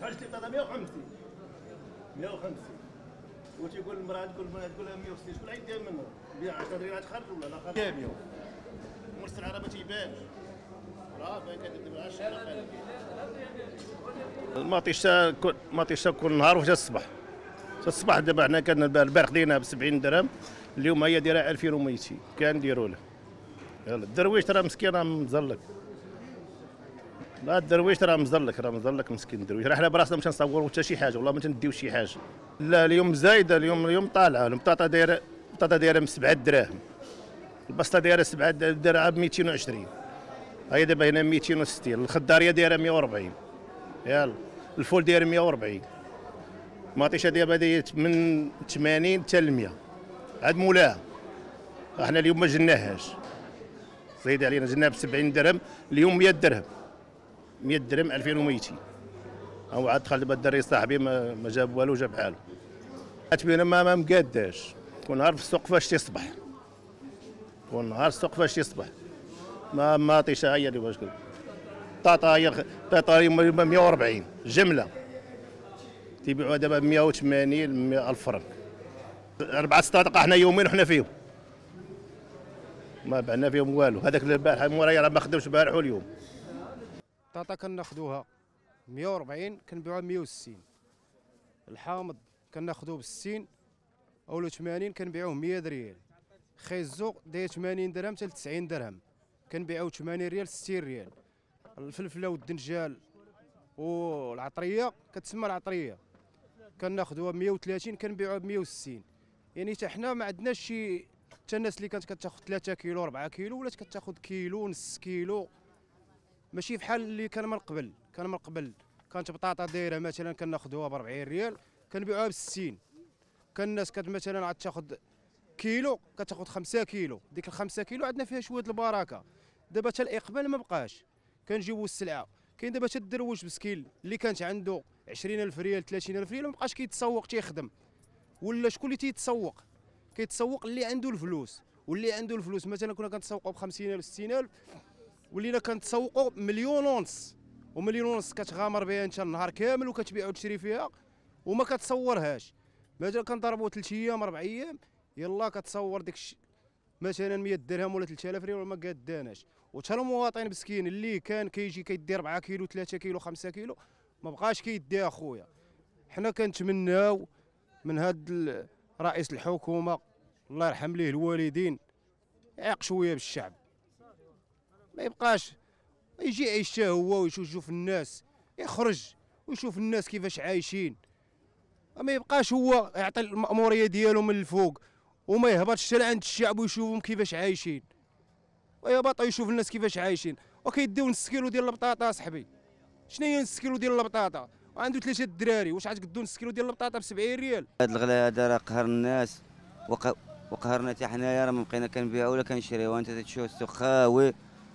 حاجه البطاطا 150 150 وتيقول المراه تقول لها 160 شكون غيديها منها؟ بيع 10 ريالات خرج ولا لا خرج؟ 100 مرسل العربه تيبانش راه باين كتدير 10 المطيشه كل نهار وحتى الصباح. الصباح دابا حنا كان البارح دينا ب 70 درهم، اليوم هي دايره 2200 كنديروا له. يلا الدرويش راه مسكين راه مزلق. لا الدرويش راه مزلق مسكين الدرويش، راه حنا براسنا مش نصوروا حتى شي حاجه والله ما تنديو شي حاجه. لا اليوم زايده، اليوم طالعه. البطاطا دايره ب 7 دراهم، البسطه دايره 7 دراهم ب 220. هي دابا هنا 260. الخضاريه دايره 140. يلا الفول داير 140. المطيشه دابا دايره من 80 حتى ل 100 عاد مولاها. احنا اليوم ما جناهاش، زايد علينا، جناها ب 70 درهم، اليوم 100 درهم 100 درهم 2200. هو عاد دخل دابا الدري صاحبي ما جاب والو، جاب حاله. تبينا ما مقاداش، كل نهار في السوق فاش تصبح، كل نهار السوق فاش تصبح. ما مطيشه هي اللي واش قلت. طاطا 140 جمله تيبيعوها دابا ب 180 1000 فرنك. 4 سطادق احنا يومين وحنا فيهم، ما بعنا فيهم والو. هذاك البارح مورايا راه ما خدمش البارح واليوم. البطاطا كناخذوها 140 كنبيعوها 160. الحامض كناخذوه ب 60 اولا 80 كنبيعوه 100 ريال. خيزو داير 80 درهم حتى ل 90 درهم كنبيعوه 80 ريال 60 ريال. الفلفله والدنجال والعطريه كتسمى العطريه كناخذوها 130 كنبيعوها ب 160. يعني حتى حنا ما عندناش شي، حتى الناس اللي كانت كتاخذ 3 كيلو 4 كيلو ولات كتاخذ كيلو نص كيلو، ماشي بحال اللي كان من قبل. كانت بطاطا دايره مثلا كناخذوها ب 40 ريال كنبيعوها ب 60. كان الناس مثلا عاد تاخذ كيلو كتاخذ 5 كيلو، ديك ال 5 كيلو عندنا فيها شويه البركه. دابا حتى الاقبال ما بقاش، كنجيبوا السلعه. كاين دابا حتى الدرويش مسكين اللي كانت عنده 20000 ريال 30000 ريال ما بقاش كيتسوق تيخدم، ولا شكون اللي تيتسوق؟ كيتسوق اللي عنده الفلوس. واللي عنده الفلوس مثلا كنا كنتسوقوا ب 50000 60000 ولينا كنتسوقوا مليون ونص، ومليون ونص كتغامر بها انت النهار كامل وكتبيع وتشري فيها وما كتصورهاش. مثلا كنضربوا 3 ايام 4 ايام يلا كتصور ديك مثلا 100 درهم ولا 3000 ريال وما قاداناش. وحتى المواطن مسكين اللي كان كيجي كيدير 4 كيلو 3 كيلو 5 كيلو ما بقاش كيديها اخويا. حنا كنتمناو من هاد رئيس الحكومه الله يرحم ليه الوالدين يعيق شويه بالشعب، ما يبقاش يجي يعيش هو ويشوف الناس، يخرج ويشوف الناس كيفاش عايشين. ما يبقاش هو يعطي المأمورية ديالو من الفوق وما يهبطش حتى عند الشعب ويشوفهم كيفاش عايشين، ويهبط يشوف الناس كيفاش عايشين. وكيديو نص كيلو ديال البطاطا صاحبي، شنو هي نص كيلو ديال البطاطا وعنده 3 الدراري، واش عتقدو نص كيلو ديال البطاطا ب 70 ريال؟ هاد الغلا هذا راه قهر الناس وقهرنا حتى حنايا، راه ما بقينا كنبيعوا ولا كنشريو. انت تشوف السوق خاوي،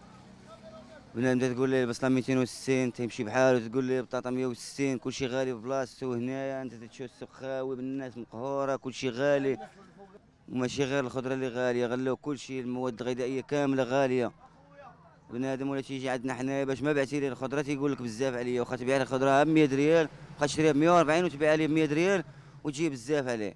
بنادم تقول لي البصله 260 تيمشي بحالو، تقول لي البطاطا 160، كلشي غالي في بلاصتو. هنايا انت تشوف السوق خاوي بالناس مقهوره، كلشي غالي، وماشي غير الخضره اللي غاليه، غلاو كلشي، المواد الغذائيه كامله غاليه. بنادم ولا تيجي عندنا حنايا باش ما بعتي لي الخضره تيقول لك بزاف عليا، واخا تبيع لي الخضره ب 100 ريال واخا تشريها ب 140 وتبيع لي ب 100 ريال وتجي بزاف عليه.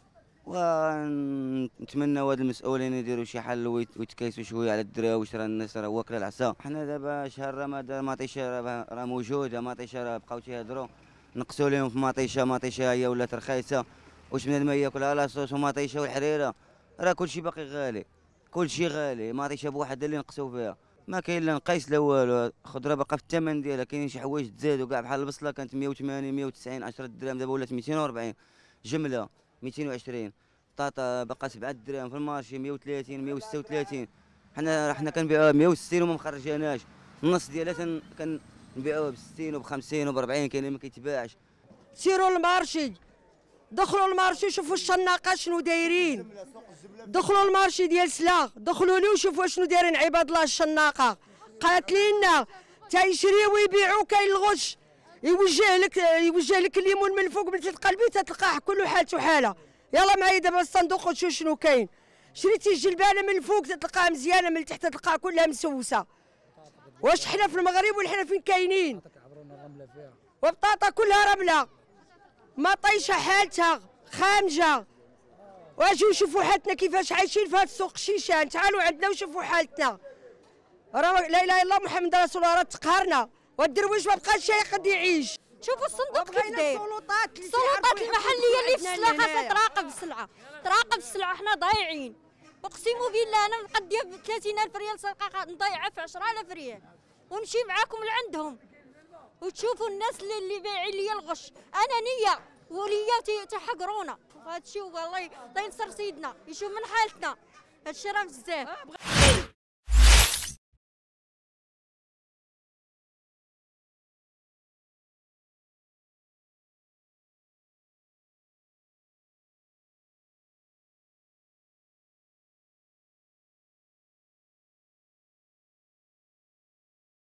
ونتمنى هاد المسؤولين يديروا شي حل ويتكيسوا شويه على الدراويش، راه الناس راه واكله العصا. حنا دابا شهر رمضان مطيشه راه موجوده، مطيشه راه بقاو تيهضروا نقصوا لهم في مطيشه هي ولات رخيصه، واش بنادم ياكلها لاصوص ومطيشه والحريره، راه كلشي باقي غالي، كلشي غالي. مطيشه بوحدها اللي نقصوا فيها، ما كاين لا نقيس لا والو. الخضره باقا في الثمن ديالها، كاينين شي حوايج تزادوا كاع بحال البصله كانت 180 190 10 درهم دابا ولات 240 جمله 220. البطاطا باقا 7 دراهم في المارشي 130 136. حنا كنبيعوها ب 160 وما مخرجاناش، النص ديالها كنبيعوها ب 60 وب 50 وب 40، كاين اللي ما كيتباعش. سيروا المارشي، دخلوا المارشي شوفوا الشناقه شنو دايرين، دخلوا المارشي ديال سلا، دخلوا لي وشوفوا شنو دايرين عباد الله. الشناقه قاتليننا تيشريو ويبيعوا، كاين الغش يوجه لك الليمون من الفوق من تحت قلبي تلقاه كله حالته حاله. يلا معايا دابا الصندوق وتشوف شنو كاين. شريتي الجلبانه من الفوق تلقاها مزيانه، من تحت تلقاها كلها مسوسه. واش حنا في المغرب ولا حنا فين كاينين؟ وبطاطا كلها رمله، ما طيشه حالتها خامجه. واجيو شوفوا حالتنا كيفاش عايشين في هذا السوق الشيشان، تعالوا عندنا وشوفوا حالتنا. راه لا اله الا الله محمد رسول الله، راه تقهرنا والدرويش ما بقاش يقد يعيش. شوفوا الصندوق كيف داير، السلطات المحليه اللي في السلعه خاصها تراقب السلعه، تراقب السلعه. حنا ضايعين، اقسم بالله انا مقضيه ب 30,000 ريال سرقه نضيعها في 10,000 ريال، ونمشي معاكم لعندهم وتشوفوا الناس اللي بايعين لي الغش. انا نيه وليا تحقرونا هذا الشيء، والله الله ينصر سيدنا يشوف من حالتنا، هذا الشيء راه بزاف.